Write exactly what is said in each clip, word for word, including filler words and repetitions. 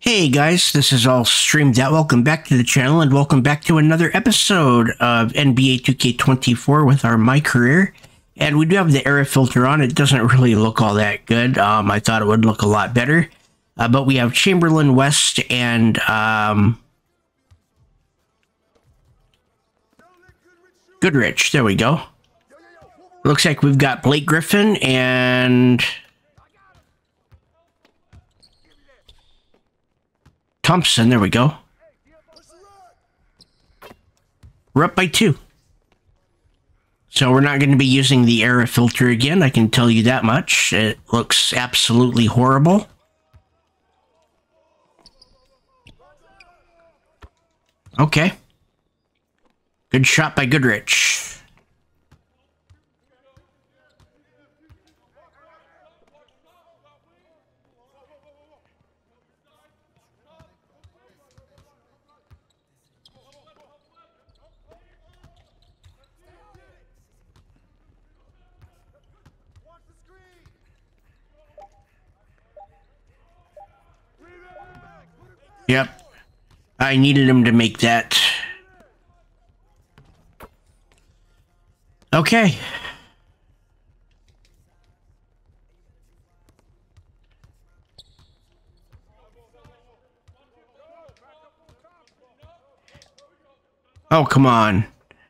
Hey guys, this is all streamed out. Welcome back to the channel and welcome back to another episode of N B A two K twenty-four with our My Career. And we do have the era filter on. It doesn't really look all that good. Um, I thought it would look a lot better. Uh, but we have Chamberlain West and um, Goodrich. There we go. Looks like we've got Blake Griffin and Thompson. There we go. We're up by two. So we're not going to be using the era filter again. I can tell you that much. It looks absolutely horrible. Okay. Good shot by Goodrich. Yep. I needed him to make that. Okay. Oh, come on.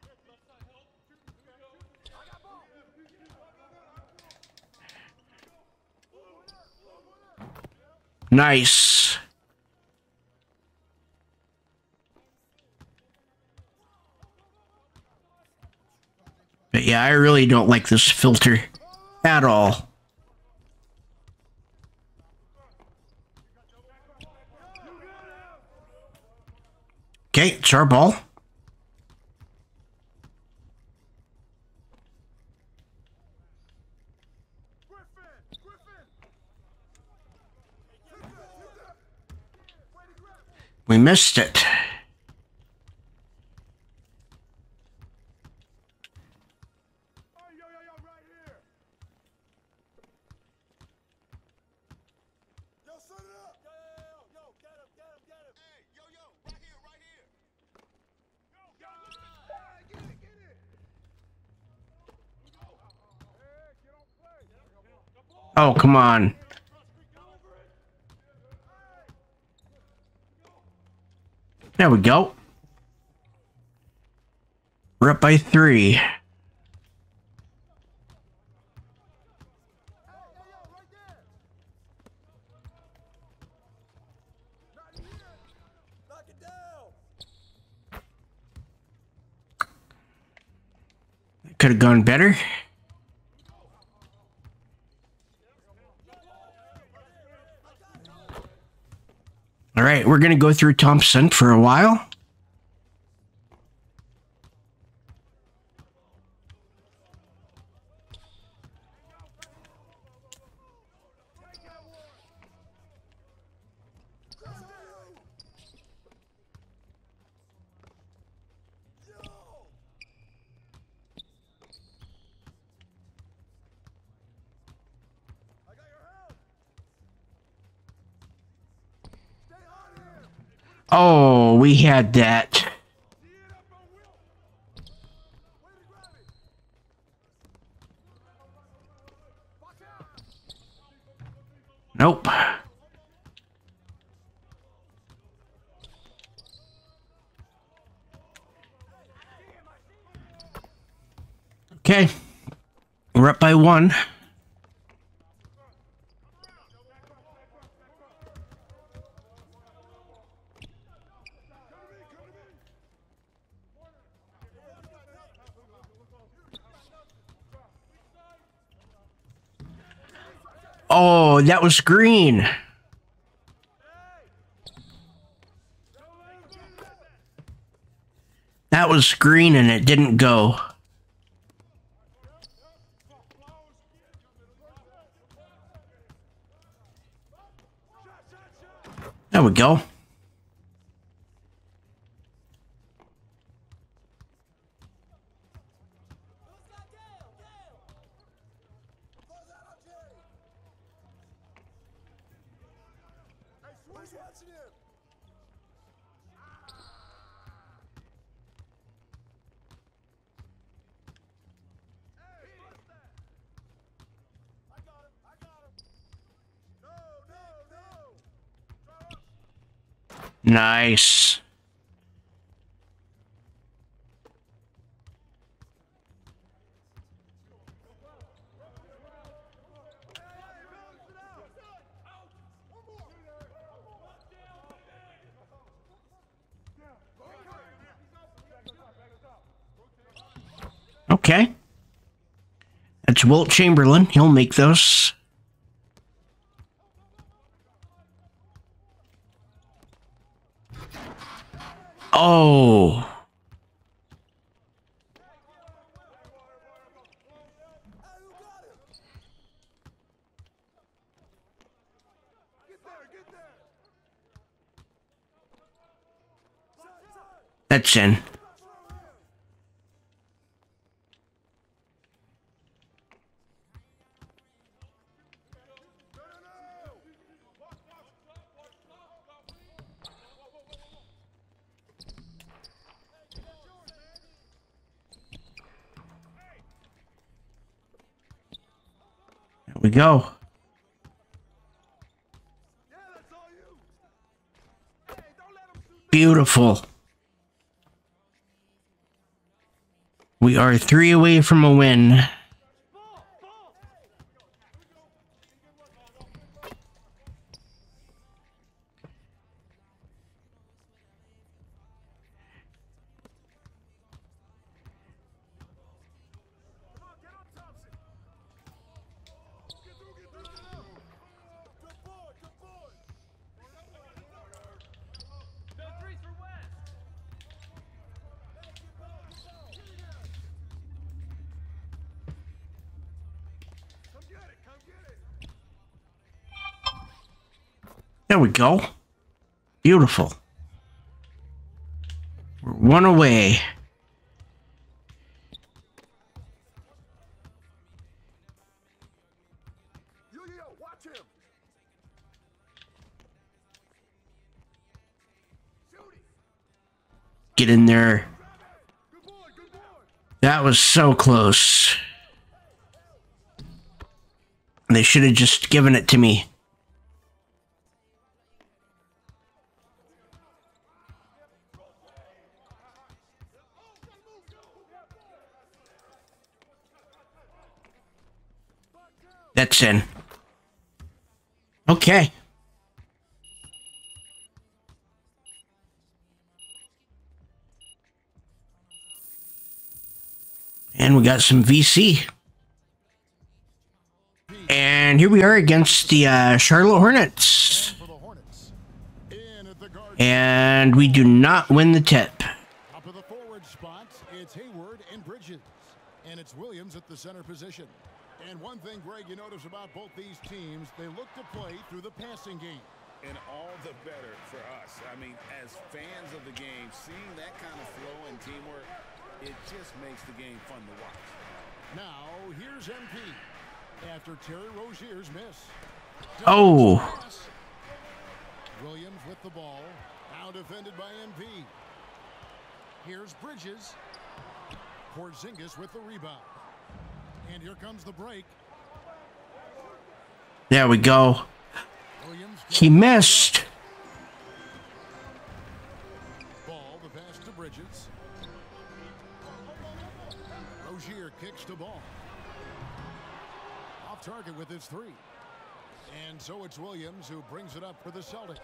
Nice. But yeah, I really don't like this filter at all. Okay, it's our ball. We missed it. Oh, come on. There we go. We're up by three. Could have gone better. All right, we're going to go through Thompson for a while. Oh, we had that. Nope. Okay. We're up by one. Oh, that was green. That was green and it didn't go. There we go. Nice. Okay. That's Wilt Chamberlain. He'll make those. Oh. That's in. There we go. Beautiful. We are three away from a win. There we go. Beautiful. We're one away. Get in there. That was so close. They should have just given it to me. That's in. Okay. And we got some V C. And here we are against the uh, Charlotte Hornets. And we do not win the tip. Top of the forward spot, it's Hayward and Bridges. And it's Williams at the center position. And one thing, Greg, you notice about both these teams, they look to play through the passing game. And all the better for us. I mean, as fans of the game, seeing that kind of flow and teamwork, it just makes the game fun to watch. Now, here's M P. After Terry Rozier's miss. Oh. Williams with the ball. Now defended by M P. Here's Bridges. Porzingis with the rebound. And here comes the break. There we go. He missed. Ball, the pass to Bridges. Rozier kicks the ball. Off target with his three. And so it's Williams who brings it up for the Celtics.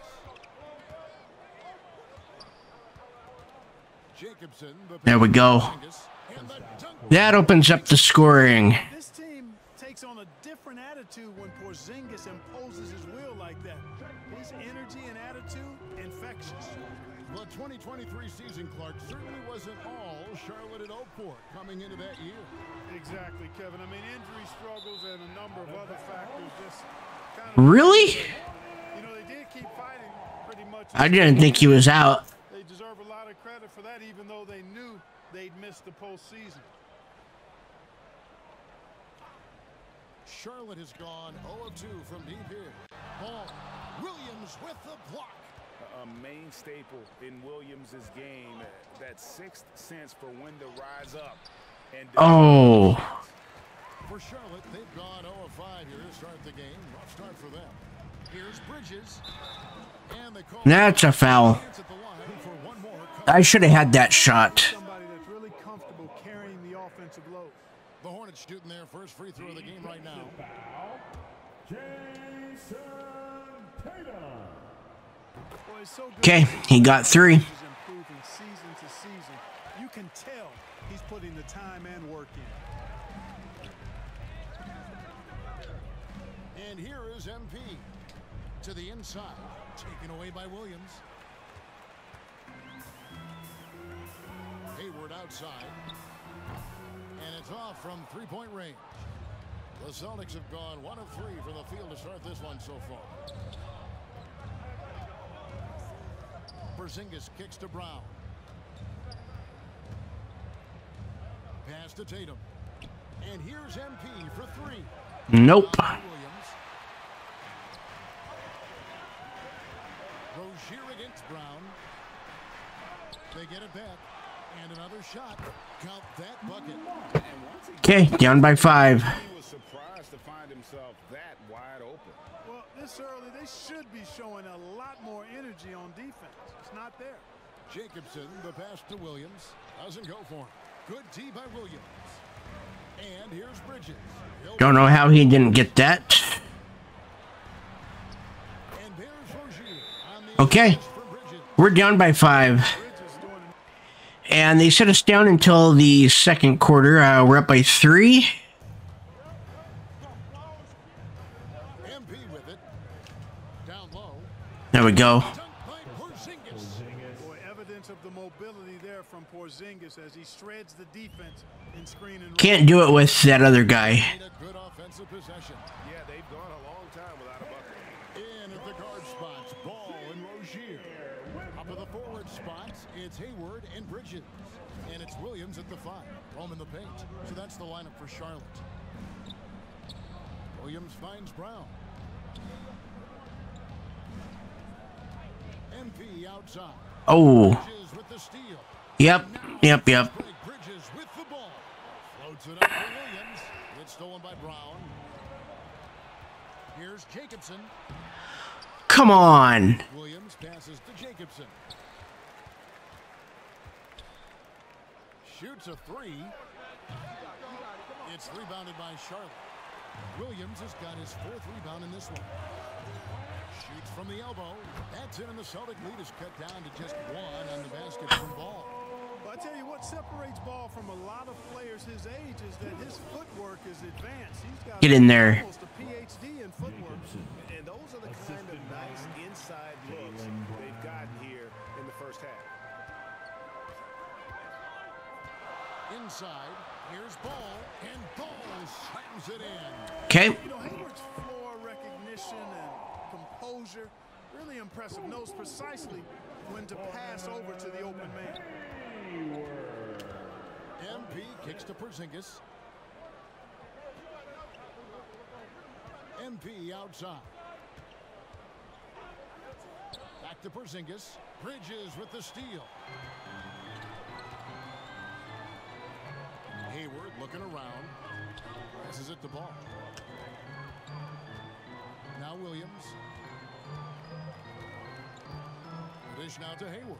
Jacobson. The there we go. That opens up the scoring. This team takes on a different attitude when Porzingis imposes his will like that. His energy and attitude, infectious. The twenty twenty-three season, Clark, certainly wasn't all Charlotte had hoped for coming into that year. Exactly, Kevin. I mean, injury struggles and a number of other factors just kind of... Really? You know, they did keep fighting pretty much. I didn't think he was out. They deserve a lot of credit for that, even though they knew they'd missed the postseason. Charlotte has gone zero of two from deep here. ball. Williams with the block. A main staple in Williams' game, that sixth sense for when to rise up. And oh. For Charlotte, they've gone oh of five here to start the game. Rough start for them. Here's Bridges. And they call That's a foul. I should have had that shot. Somebody that's really comfortable carrying the offensive load. The Hornets shooting their first free throw of the game right now. Jason Tatum. Okay, he got three. He's improving season to season. You can tell he's putting the time and work in. And here is M P to the inside, taken away by Williams. Hayward outside, and it's off from three-point range. The Celtics have gone one of three from the field to start this one so far. Porzingis kicks to Brown. Pass to Tatum. And here's M P for three. Nope. Williams. Rozier against Brown. They get it back. And another shot. Count that bucket. Okay, down by five. He was surprised to find himself that wide open. Well, this early, they should be showing a lot more energy on defense. It's not there. Jacobson, the pass to Williams. Doesn't go for him. Good tee by Williams. And here's Bridges. He'll Don't know how he didn't get that. And there's Rozier on the Okay, assist for Bridges. we're down by five. Bridges doing it. And they set us down until the second quarter. Uh, we're up by three. M P with it. Down low. There we go. Dunked by Porzingis. Boy, evidence of the mobility there from Porzingis as he shreds the defense in screen and roll. Can't do it with that other guy. Made a good offensive possession. Yeah, they've gone a long time without a bucket. In at the guard spots, Ball and Rozier. Up at the forward spots, it's Hayward and Bridges. And it's Williams at the five. Home in the paint. So that's the lineup for Charlotte. Williams finds Brown. M P outside. Oh, Bridges with the steal. yep, yep, yep. Bridges with the ball. Floats it up for Williams. It's stolen by Brown. Here's Jacobson. Come on. Williams passes to Jacobson. Shoots a three. It's rebounded by Charlotte. Williams has got his fourth rebound in this one. Shoots from the elbow. That's in, and the Celtic lead is cut down to just one on the basket from Ball. But I tell you what separates Ball from a lot of players his age is that his footwork is advanced. He's got Get in there. almost a P H D in footwork. And those are the kind of nice inside looks they've gotten here in the first half. Inside, here's Ball, and Ball slams it in. Okay. You know, Hayward's floor recognition and composure, really impressive. Knows precisely when to pass over to the open man. M P kicks to Porzingis. M P outside. Back to Porzingis. Bridges with the steal. Hayward looking around. Passes it to Ball. Now Williams. Dish now to Hayward.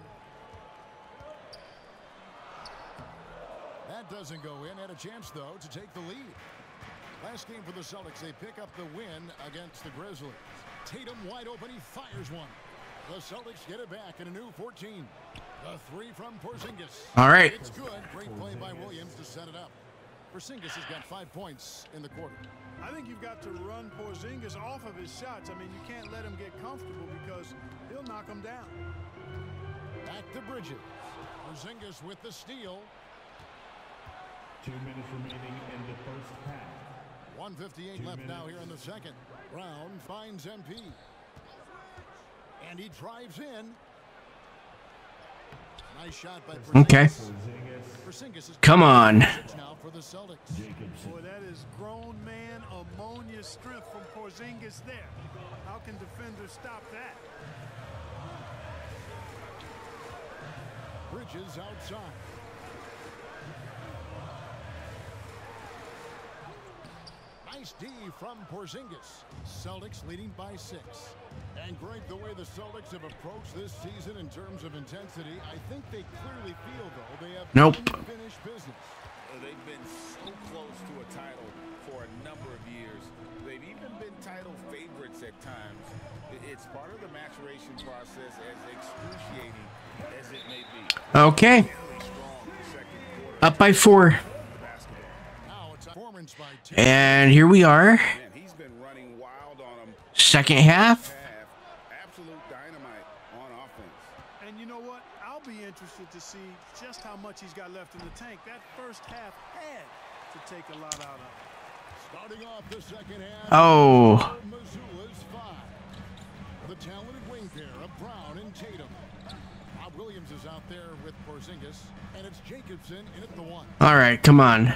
That doesn't go in. Had a chance, though, to take the lead. Last game for the Celtics, they pick up the win against the Grizzlies. Tatum wide open. He fires one. The Celtics get it back in a new fourteen. The three from Porzingis. All right. It's good. Great play by Williams to set it up. Porzingis has got five points in the quarter. I think you've got to run Porzingis off of his shots. I mean, you can't let him get comfortable because he'll knock him down. Back to Bridges. Porzingis with the steal. Two minutes remaining in the first half. one fifty-eight left now here in the second. Brown finds M P. And he drives in. Nice shot by Okay. Porzingis is Come on. now for the Celtics. Boy, that is grown man ammonia strength from Porzingis there. How can defenders stop that? Bridges outside. Nice D from Porzingis. Celtics leading by six. And Greg, the way the Celtics have approached this season in terms of intensity, I think they clearly feel, though, they have Nope. unfinished business. Uh, They've been so close to a title for a number of years. They've even been title favorites at times. I- It's part of the maturation process, as excruciating as it may be. Okay. Really strong second quarter Up by four. basketball. Now it's a performance by two. And here we are. Man, he's been running wild on them. Second half. Half. Absolute dynamite on offense. And you know what? I'll be interested to see just how much he's got left in the tank. That first half had to take a lot out of him. Starting off the second half. Oh. Missoula's five. The talented wing pair of Brown and Tatum. Bob Williams is out there with Porzingis, and it's Jacobson in at the one. All right, come on.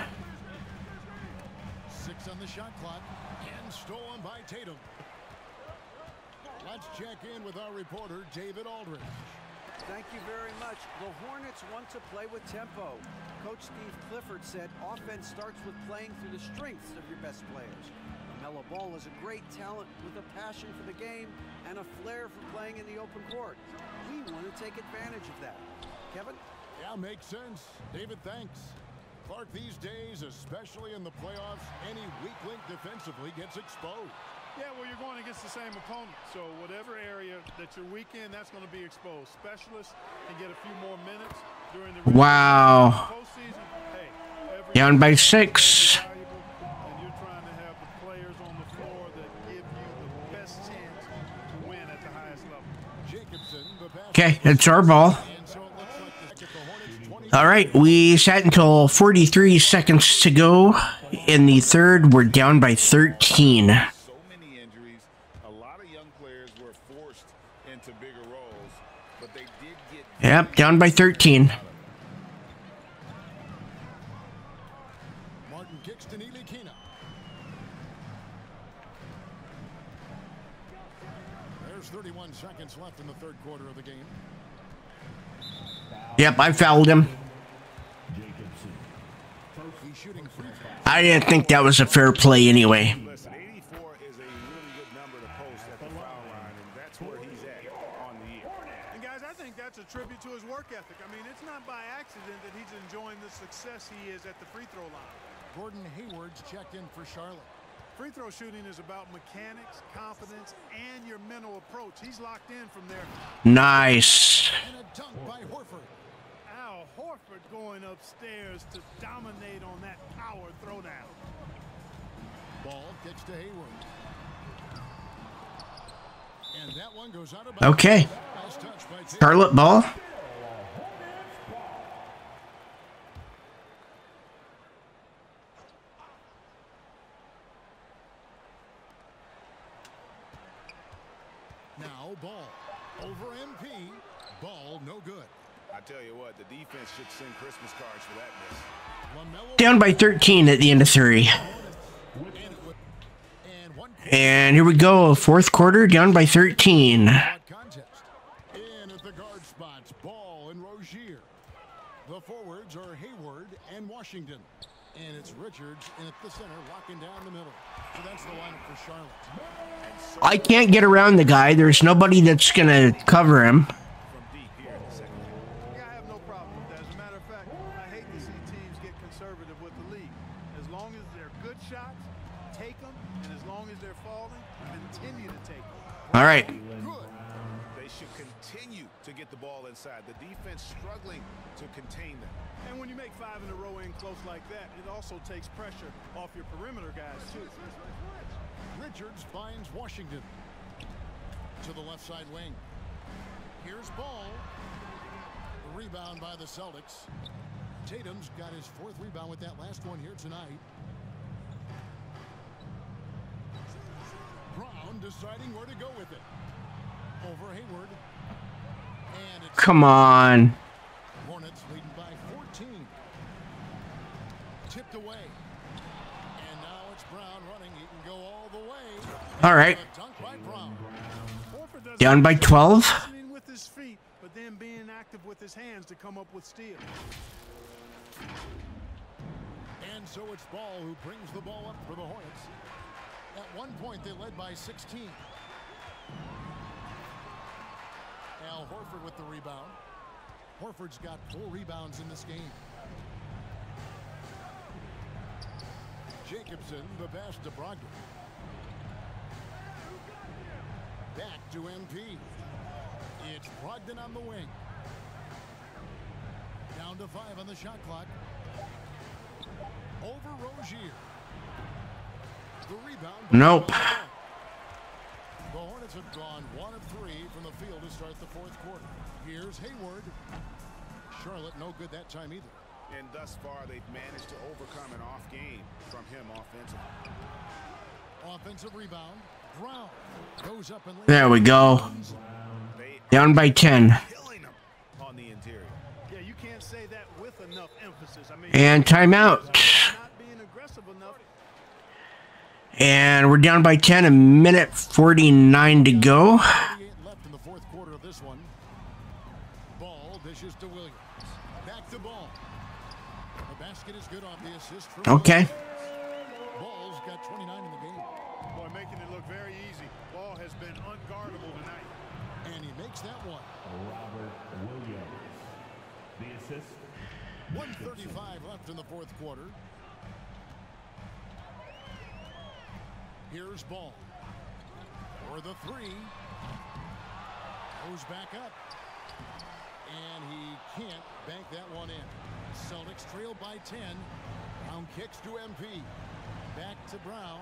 Six on the shot clock, and stolen by Tatum. Let's check in with our reporter, David Aldridge. Thank you very much. The Hornets want to play with tempo. Coach Steve Clifford said offense starts with playing through the strengths of your best players. LaMelo Ball is a great talent with a passion for the game and a flair for playing in the open court. We want to take advantage of that. Kevin? Yeah, makes sense. David, thanks. Clark, these days, especially in the playoffs, any weak link defensively gets exposed. Yeah, well, you're going against the same opponent. So whatever area that you're weak in, that's going to be exposed. Specialists can get a few more minutes during the Wow. postseason. Hey, every Down by six. valuable, and you're trying to have the players on the floor that give you the best chance to win at the highest level. Jacobson, the pass. Okay, it's our ball. And so it looks like the, the Hornets twenty. All right, we sat until forty-three seconds to go in the third. We're down by thirteen. So many injuries. A lot of young players were forced into bigger roles, but they did get Yep, down by thirteen. Martin kicks to Ntilikina. There's thirty-one seconds left in the third quarter of the game. Yep, I fouled him. He's shooting free throws. I didn't think that was a fair play anyway. Listen, eighty-four is a really good number to post at the foul line, and that's where he's at on the year. And guys, I think that's a tribute to his work ethic. I mean, it's not by accident that he's enjoying the success he is at the free throw line. Gordon Hayward's checked in for Charlotte. Free throw shooting is about mechanics, confidence, and your mental approach. He's locked in from there. Nice. And a dunk by Horford. Al Horford going upstairs to dominate on that power throwdown. Ball kicks to Hayward. And that one goes out of bounds. Okay. Nice touch by Tatum. Charlotte ball. Now Ball over M P. Ball no good. I tell you what, the defense should send Christmas cards for that miss. LaMelo Down by thirteen at the end of three. and one And here we go, fourth quarter, down by thirteen. quad contest. In at the guard spots, Ball and Rozier. The forwards are Hayward and Washington. And it's Richards in at the center, locking down the middle. So that's the lineup for Charlotte. I can't get around the guy. There's nobody that's going to cover him. From deep here in the second half. Yeah, I have no problem with that. As a matter of fact, I hate to see teams get conservative with the lead. As long as they're good shots, take them. And as long as they're falling, continue to take them. All right. Good. They should continue to get the ball inside. The defense struggling to contain them. And when you make five in a row in close like that, it also takes pressure off your perimeter guys, too. Richards finds Washington to the left side wing. Here's Ball. Rebound by the Celtics. Tatum's got his fourth rebound with that last one here tonight. Brown deciding where to go with it. Over Hayward. And it's Come on. Hornets leading by fourteen. Tipped away. And now it's Brown running. He can go all the way. All right. A dunk by Brown. Down by twelve. With his feet, but then being active with his hands to come up with steals. And so it's Ball who brings the ball up for the Hornets. At one point, they led by sixteen. Al Horford with the rebound. Horford's got four rebounds in this game. Jacobson, the pass to Brogdon. Back to M P. It's Brogdon on the wing. Down to five on the shot clock. Over Rozier. The rebound. Nope. The Hornets have gone one of three from the field to start the fourth quarter. Here's Hayward. Charlotte no good that time either. And thus far, they've managed to overcome an off game from him offensively. Offensive rebound. Brown goes up and There we go. Down by ten. Killing them on the interior. Yeah, you can't say that with enough emphasis. I mean, And timeout. not being aggressive enough. And we're down by ten. A minute forty-nine to go. thirty-eight left in the fourth quarter of this one. Ball dishes to Williams. Back to Ball. The basket is good off the assist from Okay. Williams. Ball's got twenty-nine in the game. Boy, making it look very easy. Ball has been unguardable tonight. And he makes that one. Robert Williams. The assist. one thirty-five left in the fourth quarter. Here's Ball. For the three. Goes back up. And he can't bank that one in. Celtics trail by ten. Brown kicks to M P. Back to Brown.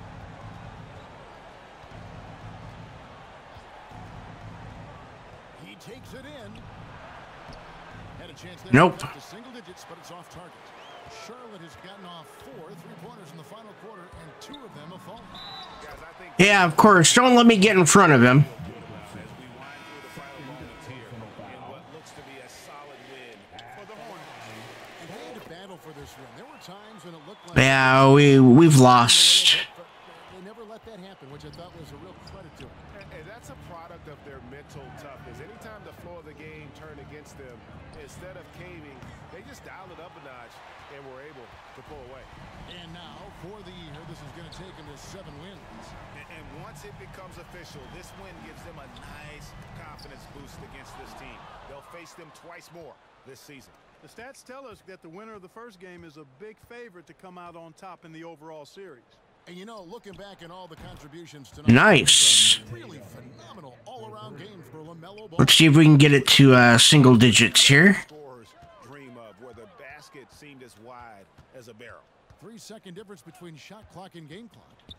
He takes it in. Had a chance there Nope. to single digits, but it's off target. Charlotte has gotten off four three-pointers in the final quarter, and two of them have fallen. Guys, I think Yeah, of course. Don't let me get in front of him. as we wind through the final moments here in what looks to be a solid win for the Hornets. And they had to battle for this win. There were times when it looked like Yeah, we we've lost. but they never let that happen, which I thought was a real credit to them. And, and that's a product of their mental toughness. Anytime the flow of the game turned against them, instead of caving, they just dialed it up a notch and were able to pull away. And now, for the year, this is going to take them to seven wins. And, and once it becomes official, this win gives them a nice confidence boost against this team. They'll face them twice more this season. The stats tell us that the winner of the first game is a big favorite to come out on top in the overall series. And you know, looking back at all the contributions tonight, Nice. it was a really phenomenal all-around game for LaMelo Ball. Let's see if we can get it to uh, single digits here. Scorers dream of, where the basket seemed as wide as a barrel. Three-second difference between shot clock and game clock.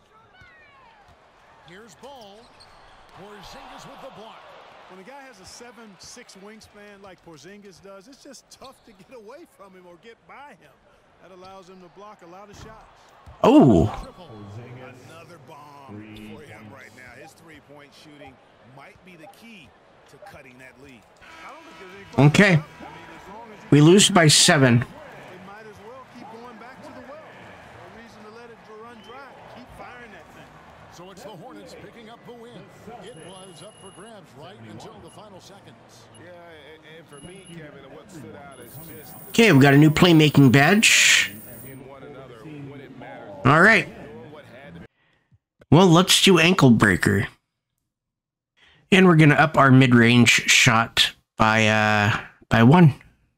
Here's Ball. Porzingis with the block. When a guy has a seven six wingspan like Porzingis does, it's just tough to get away from him or get by him. That allows him to block a lot of shots. Oh, Triple. Another bomb for him right now. His three-point shooting might be the key to cutting that lead. I don't think there's any question okay. about it. I mean, as long as We lose by seven. they might as well keep going back to the well. No reason to let it run dry. Keep firing that thing. So it's the Hornets picking up the win. It was up for grabs right until the final seconds. Yeah, and, and for me, Kevin, what stood out is just Okay, we got a new playmaking badge. in one another when it matters. All right. Doing what had to be. Well, let's do ankle breaker. And we're going to up our mid-range shot by uh by one.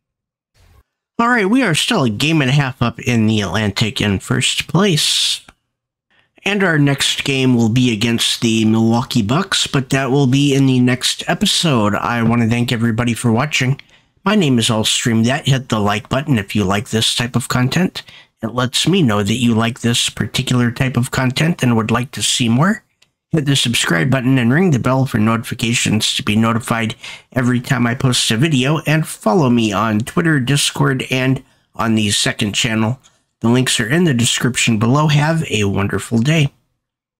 All right, we are still a game and a half up in the Atlantic in first place. And our next game will be against the Milwaukee Bucks, but that will be in the next episode. I want to thank everybody for watching. My name is AllStreamThat. Hit the like button if you like this type of content. It lets me know that you like this particular type of content and would like to see more. Hit the subscribe button and ring the bell for notifications to be notified every time I post a video, and follow me on Twitter, Discord, and on the second channel. The links are in the description below. Have a wonderful day.